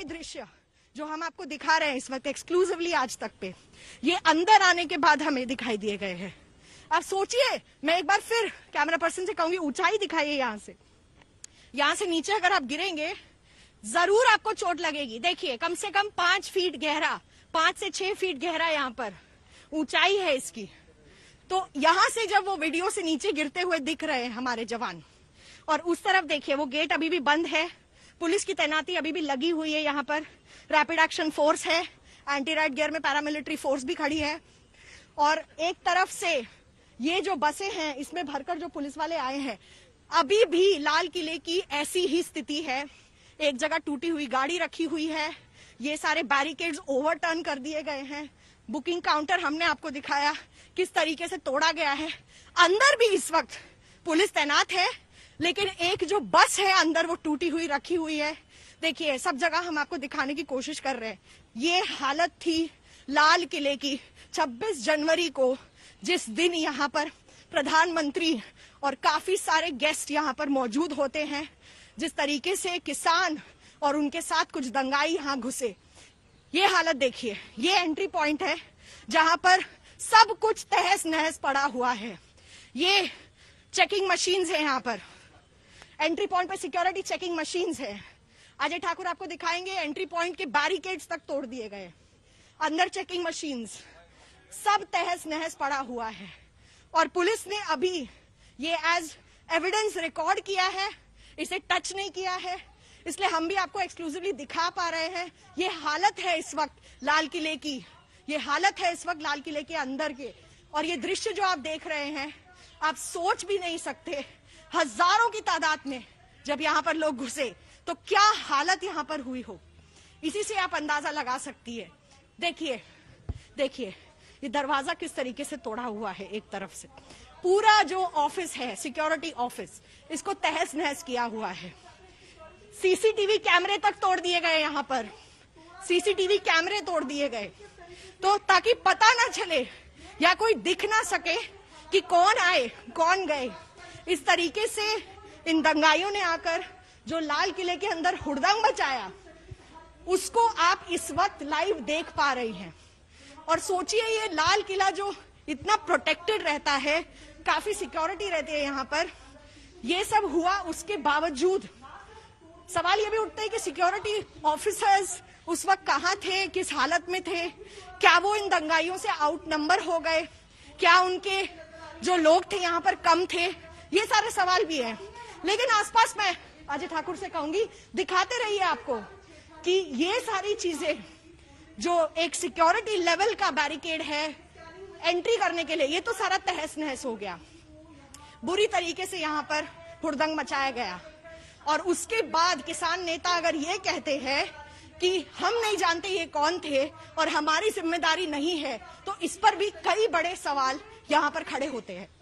ये दृश्य जो हम आपको दिखा रहे हैं इस वक्त एक्सक्लूसिवली आज तक पे, ये अंदर आने के बाद हमें दिखाई दिए गए हैं। आप सोचिए, मैं एक बार फिर कैमरा पर्सन से कहूंगी ऊंचाई दिखाइए। यहाँ से नीचे अगर आप गिरेंगे जरूर आपको चोट लगेगी। देखिए कम से कम 5 फीट गहरा, 5 से 6 फीट गहरा यहाँ पर ऊंचाई है इसकी। तो यहाँ से जब वो वीडियो से नीचे गिरते हुए दिख रहे हैं हमारे जवान, और उस तरफ देखिए वो गेट अभी भी बंद है, पुलिस की तैनाती अभी भी लगी हुई है, यहाँ पर रैपिड एक्शन फोर्स है, एंटी राइट गियर में पैरामिलिट्री फोर्स भी खड़ी है। और एक तरफ से ये जो बसें हैं इसमें भरकर जो पुलिस वाले आए हैं, अभी भी लाल किले की ऐसी ही स्थिति है। एक जगह टूटी हुई गाड़ी रखी हुई है, ये सारे बैरिकेड्स ओवरटर्न कर दिए गए हैं, बुकिंग काउंटर हमने आपको दिखाया किस तरीके से तोड़ा गया है। अंदर भी इस वक्त पुलिस तैनात है, लेकिन एक जो बस है अंदर वो टूटी हुई रखी हुई है। देखिए सब जगह हम आपको दिखाने की कोशिश कर रहे हैं। ये हालत थी लाल किले की 26 जनवरी को, जिस दिन यहाँ पर प्रधानमंत्री और काफी सारे गेस्ट यहाँ पर मौजूद होते हैं। जिस तरीके से किसान और उनके साथ कुछ दंगाई यहाँ घुसे, ये हालत देखिए। ये एंट्री पॉइंट है जहां पर सब कुछ तहस नहस पड़ा हुआ है। ये चेकिंग मशीन्स है, यहाँ पर एंट्री पॉइंट पे सिक्योरिटी चेकिंग मशीन्स है। अजय ठाकुर आपको दिखाएंगे, एंट्री पॉइंट के बैरिकेड्स तक तोड़ दिए गए, अंदर चेकिंग मशीन्स, सब तहस नहस पड़ा हुआ है। और पुलिस ने अभी ये एज एविडेंस रिकॉर्ड किया है, इसे टच नहीं किया है, इसलिए हम भी आपको एक्सक्लूसिवली दिखा पा रहे हैं। ये हालत है इस वक्त लाल किले की, ये हालत है इस वक्त लाल किले के अंदर के। और ये दृश्य जो आप देख रहे हैं, आप सोच भी नहीं सकते, हजारों की तादाद में जब यहाँ पर लोग घुसे तो क्या हालत यहाँ पर हुई हो। इसी से आप अंदाजा लगा सकती है। देखिए देखिए ये दरवाजा किस तरीके से तोड़ा हुआ है। एक तरफ से पूरा जो ऑफिस है, सिक्योरिटी ऑफिस, इसको तहस नहस किया हुआ है। सीसीटीवी कैमरे तक तोड़ दिए गए, यहाँ पर सीसीटीवी कैमरे तोड़ दिए गए, तो ताकि पता ना चले या कोई दिख ना सके कि कौन आए कौन गए। इस तरीके से इन दंगाइयों ने आकर जो लाल किले के अंदर हुड़दंग मचाया, उसको आप इस वक्त लाइव देख पा रही हैं। और सोचिए ये लाल किला जो इतना प्रोटेक्टेड रहता है, काफी सिक्योरिटी रहती है यहाँ पर, ये सब हुआ उसके बावजूद सवाल ये भी उठता है कि सिक्योरिटी ऑफिसर्स उस वक्त कहाँ थे, किस हालत में थे, क्या वो इन दंगाइयों से आउट नंबर हो गए, क्या उनके जो लोग थे यहाँ पर कम थे, ये सारे सवाल भी हैं। लेकिन आसपास मैं अजय ठाकुर से कहूंगी दिखाते रहिए आपको कि ये सारी चीजें जो एक सिक्योरिटी लेवल का बैरिकेड है एंट्री करने के लिए, ये तो सारा तहस नहस हो गया, बुरी तरीके से यहाँ पर हुड़दंग मचाया गया। और उसके बाद किसान नेता अगर ये कहते हैं कि हम नहीं जानते ये कौन थे और हमारी जिम्मेदारी नहीं है, तो इस पर भी कई बड़े सवाल यहाँ पर खड़े होते हैं।